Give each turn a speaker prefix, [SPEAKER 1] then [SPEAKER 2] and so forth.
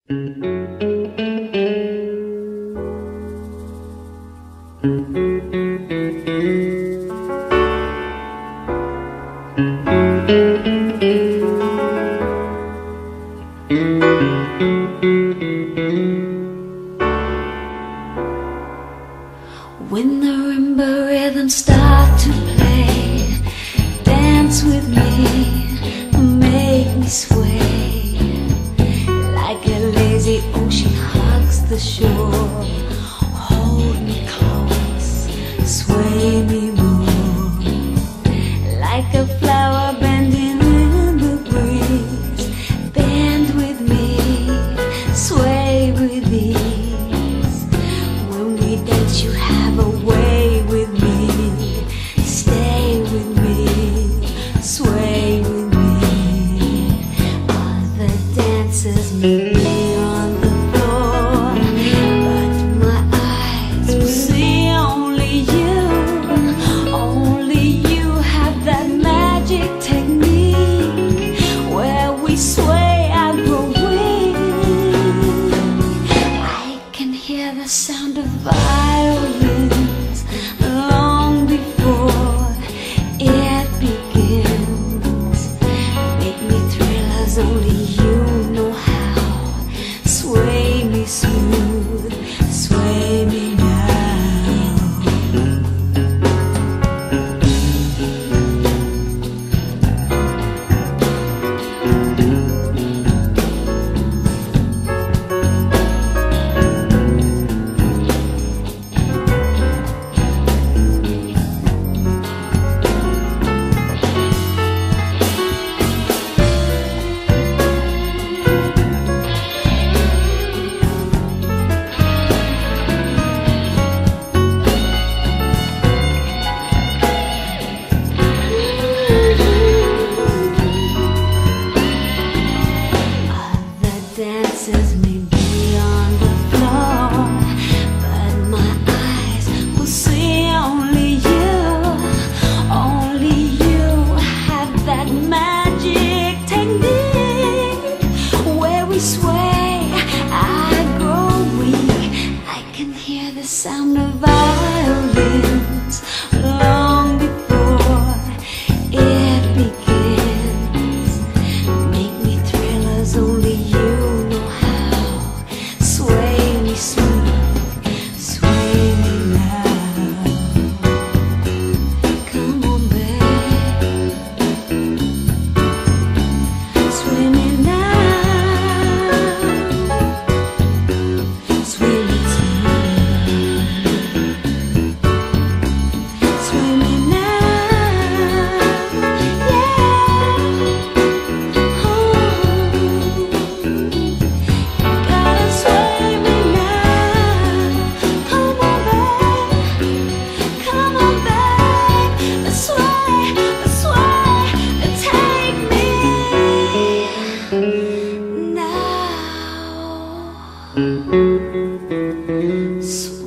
[SPEAKER 1] When the marimba rhythms start to play, dance with me, make me sway. Like a lazy ocean hugs the shore, hold me close, sway me more. Like a flower bending in the breeze, bend with me, sway with ease. When we dance you have a way with me, stay with me, sway with me. Other dancers may be on the floor, but my eyes will see only you. Only you have that magic technique where we sway, I grow weak. I can hear the sound of violins long before it begins. Make me thrill as only you know how. Sway me smooth, sway me now. Dancers may be on the floor, but my eyes will see only you. Only you have that magic technique where we sway, I grow weak. I can hear the sound of violins long before it begins. Make me thrill as only you. Now